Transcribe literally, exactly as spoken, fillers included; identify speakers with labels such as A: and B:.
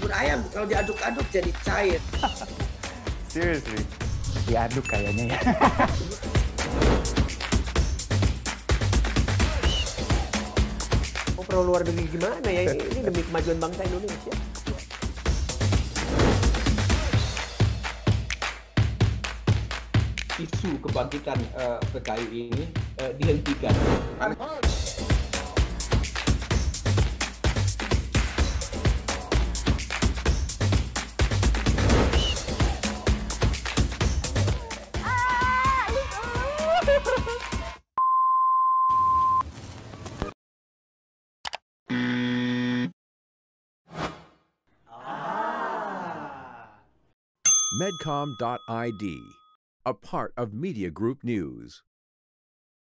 A: bubur ayam kalau diaduk-aduk jadi cair.
B: Seriously? Diaduk kayaknya ya.
C: Mau perlu luar negeri gimana ya? Ini, ini demi kemajuan bangsa Indonesia.
D: Isu kebangkitan uh, P K I ini uh, dihentikan.
E: Medcom dot I D, a part of Media Group News.